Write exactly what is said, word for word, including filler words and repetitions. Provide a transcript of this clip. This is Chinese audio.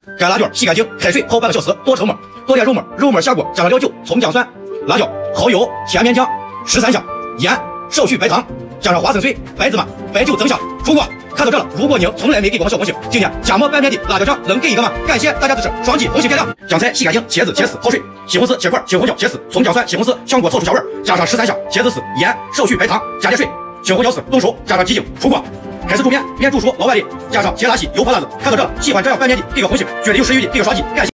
干辣椒洗干净，开水泡半个小时，剁成末，剁点肉末，肉末下锅，加上料酒、葱姜蒜、辣椒、蚝油、甜面酱、十三香、盐，少许白糖，加上花生碎、白芝麻、白酒增香，出锅。看到这了，如果您从来没给过我小红心，今天加墨拌面的辣椒酱能给一个吗？感谢大家支持，双击红心点亮。将菜洗干净，茄子切丝泡水，西红柿切块，青胡椒切丝，葱姜蒜、西红柿炝锅炒出香味，加上十三香、茄子丝、盐，少许白糖，加点水，青胡椒丝冻熟，加上鸡精，出锅。开始煮面，面煮熟，老碗里加上甜辣稀、油泼辣子。看到这了，喜欢这样拌面的给个红心，觉得有食欲的给个双击，感谢。